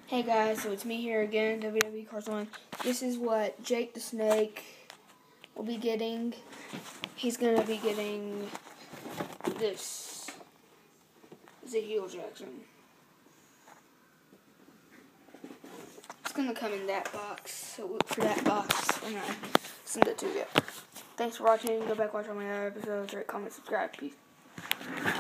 Hey guys, so it's me here again, WWE Cars 1. This is what Jake the Snake will be getting. He's going to be getting this Zeke Jackson. It's going to come in that box, so look for that box when I send it to you. Thanks for watching. Go back and watch all my other episodes, rate, comment, subscribe. Peace.